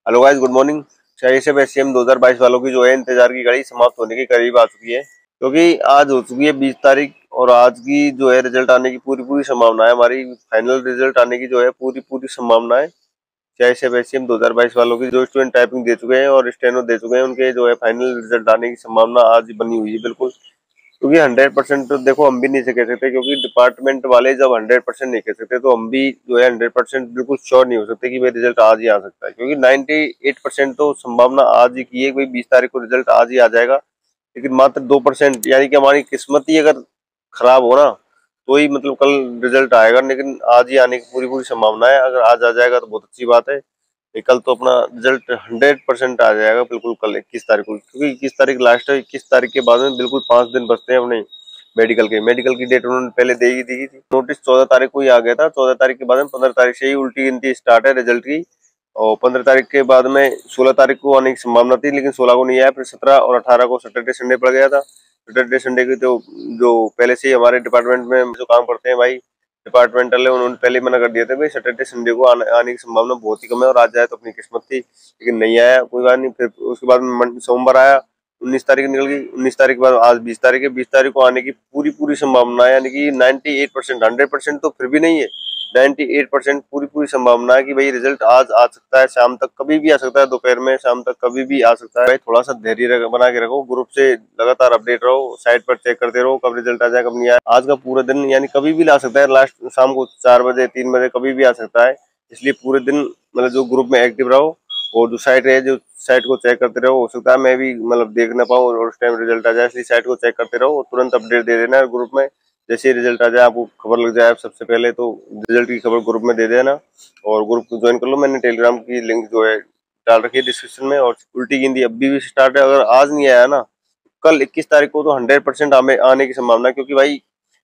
Hello guys, good morning. CISF SCM 2022 वालों की जो है इंतजार की घड़ी समाप्त होने के करीब आ चुकी है, क्योंकि आज हो चुकी है 20 तारीख और आज की जो है रिजल्ट आने की पूरी पूरी संभावना है। हमारी फाइनल रिजल्ट आने की जो है पूरी पूरी संभावना है। सीआईएसएफ एससीएम 2022 वालों की जो स्टूडेंट टाइपिंग दे चुके हैं और स्टेनो दे चुके हैं, उनके जो है फाइनल रिजल्ट आने की संभावना आज बनी हुई है बिल्कुल। क्योंकि 100% तो देखो हम भी नहीं कह सकते, क्योंकि डिपार्टमेंट वाले जब 100% नहीं कह सकते तो हम भी जो है 100% बिल्कुल श्योर नहीं हो सकते कि भाई रिजल्ट आज ही आ सकता है। क्योंकि 98% तो संभावना आज ही की है, कोई 20 तारीख को रिजल्ट आज ही आ जाएगा। लेकिन मात्र 2% यानी कि हमारी किस्मत ही अगर खराब हो ना तो ही मतलब कल रिजल्ट आएगा, लेकिन आज ही आने की पूरी पूरी संभावना है। अगर आज आ जाएगा तो बहुत अच्छी बात है। कल तो अपना रिजल्ट 100% आ जाएगा बिल्कुल कल 21 तारीख को, क्योंकि 21 तारीख लास्ट है। 21 तारीख के बाद में बिल्कुल 5 दिन बचते हैं अपने मेडिकल की डेट उन्होंने पहले दे ही दी थी। नोटिस 14 तारीख को ही आ गया था। 14 तारीख के बाद में 15 तारीख से ही उल्टी गिनती स्टार्ट है रिजल्ट की, और 15 तारीख के बाद में 16 तारीख को आने की संभावना थी, लेकिन 16 को नहीं आया। फिर 17 और 18 को सैटरडे संडे पड़ गया था। सैटरडे संडे की तो जो पहले से ही हमारे डिपार्टमेंट में जो काम करते हैं भाई डिपार्टमेंटल है, उन्होंने पहले मना कर दिया था भाई सैटरडे संडे को आने की संभावना बहुत ही कम है, और आज जाए तो अपनी किस्मत थी। लेकिन नहीं आया, कोई बात नहीं। फिर उसके बाद सोमवार आया, 19 तारीख निकल गई। 19 तारीख के बाद आज 20 तारीख है। 20 तारीख को आने की पूरी पूरी संभावना है, यानी कि 98%, 100% तो फिर भी नहीं है, 98% पूरी पूरी संभावना है कि भाई रिजल्ट आज आ सकता है। शाम तक कभी भी आ सकता है, दोपहर में, शाम तक कभी भी आ सकता है। भाई थोड़ा सा धैर्य बना के रखो, ग्रुप से लगातार अपडेट रहो, साइट पर चेक करते रहो कब रिजल्ट आ जाए कब नहीं आए। आज का पूरा दिन यानी कभी भी ला सकता है, लास्ट शाम को 4 बजे 3 बजे कभी भी आ सकता है। इसलिए पूरे दिन मतलब जो ग्रुप में एक्टिव रहो, और जो साइट है जो साइट को चेक करते रहो। हो सकता है मैं भी मतलब देख ना पाऊँ और उस टाइम रिजल्ट आ जाए, इसलिए साइट को चेक करते रहो और तुरंत अपडेट दे देना ग्रुप में। जैसे ही रिजल्ट आ जाए, आपको खबर लग जाए सबसे पहले, तो रिजल्ट की खबर ग्रुप में दे देना और ग्रुप को ज्वाइन कर लो। मैंने टेलीग्राम की लिंक जो है डाल रखी है डिस्क्रिप्शन में। और उल्टी गिनती अभी भी स्टार्ट है, अगर आज नहीं आया ना कल 21 तारीख को तो 100% आने की संभावना है। क्योंकि भाई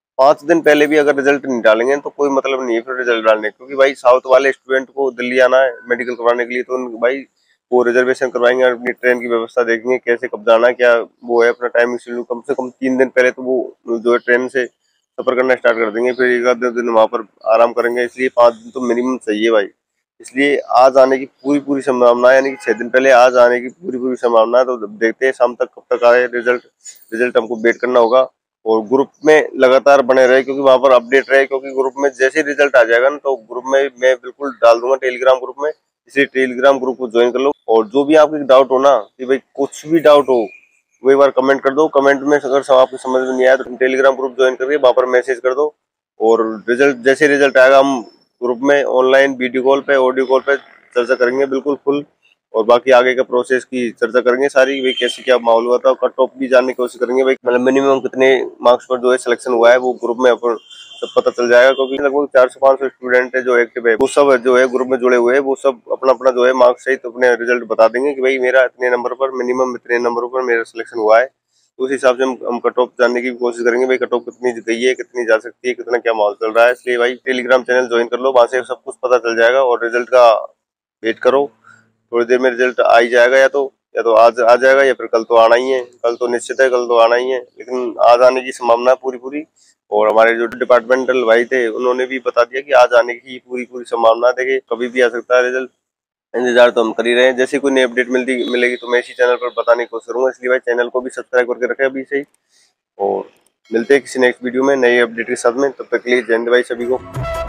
5 दिन पहले भी अगर रिजल्ट नहीं डालेंगे तो कोई मतलब नहीं है फिर रिजल्ट डालने, क्योंकि भाई साउथ वाले स्टूडेंट को दिल्ली आना है मेडिकल करवाने के लिए, तो भाई वो रिजर्वेशन करवाएंगे, अपनी ट्रेन की व्यवस्था देखेंगे कैसे कब जाना है, क्या वो है अपना टाइमिंग शेड्यूल। कम से कम 3 दिन पहले तो वो जो है ट्रेन से सफर करना स्टार्ट कर देंगे, फिर एक आध दिन वहां पर आराम करेंगे। इसलिए 5 दिन तो मिनिमम चाहिए भाई। इसलिए आज आने की पूरी पूरी संभावना है, यानी कि 6 दिन पहले आज आने की पूरी पूरी संभावना है। तो देखते हैं शाम तक कब तक आए रिजल्ट हमको वेट करना होगा। और ग्रुप में लगातार बने रहे, क्योंकि वहां पर अपडेट रहे। क्योंकि ग्रुप में जैसे रिजल्ट आ जाएगा ना तो ग्रुप में मैं बिल्कुल डाल दूंगा टेलीग्राम ग्रुप में, इसलिए टेलीग्राम ग्रुप को ज्वाइन कर लो। और जो भी आपके डाउट हो ना कि भाई कुछ भी डाउट हो वो एक बार कमेंट कर दो। कमेंट में अगर आपको समझ में नहीं आया तो टेलीग्राम ग्रुप ज्वाइन करके वहां पर मैसेज कर दो। और जैसे रिजल्ट आएगा हम ग्रुप में ऑनलाइन वीडियो कॉल पे ऑडियो कॉल पे चर्चा करेंगे बिल्कुल फुल। और बाकी आगे का प्रोसेस की चर्चा करेंगे सारी, भाई कैसे क्या माहौल हुआ था, कट ऑफ भी जानने की कोशिश करेंगे भाई, मतलब मिनिमम कितने मार्क्स पर जो है सिलेक्शन हुआ है वो ग्रुप में अपन सब पता चल जाएगा। क्योंकि लगभग 400-500 स्टूडेंट है जो एक्टिव है, वो सब जो है ग्रुप में जुड़े हुए हैं, वो सब अपना अपना जो है मार्क्स सहित अपने रिजल्ट बता देंगे कि भाई मेरा इतने नंबर पर, मिनिमम इतने नंबरों पर मेरा सिलेक्शन हुआ है। तो उस हिसाब से हम कट ऑफ जानने की कोशिश करेंगे भाई, कट ऑफ कितनी गई है, कितनी जा सकती है, कितना क्या माहौल चल रहा है। इसलिए भाई टेलीग्राम चैनल ज्वाइन कर लो, वहां से सब कुछ पता चल जाएगा। और रिजल्ट का वेट करो, थोड़ी देर में रिजल्ट आ ही जाएगा। या तो आज आ जाएगा या फिर कल तो आना ही है। कल तो निश्चित है, कल तो आना ही है, लेकिन आज आने की संभावना है पूरी पूरी। और हमारे जो डिपार्टमेंटल भाई थे उन्होंने भी बता दिया कि आज आने की पूरी पूरी संभावना है। देखिए कभी भी आ सकता है रिजल्ट, इंतजार तो हम कर ही रहे हैं। जैसे कोई नई अपडेट मिलेगी तो मैं इसी चैनल पर बताने की कोशिश करूंगा। इसलिए भाई चैनल को भी सब्सक्राइब करके रखें अभी से ही। और मिलते हैं किसी नेक्स्ट वीडियो में नई अपडेट के साथ में, तब तक के लिए जय हिंद भाई सभी को।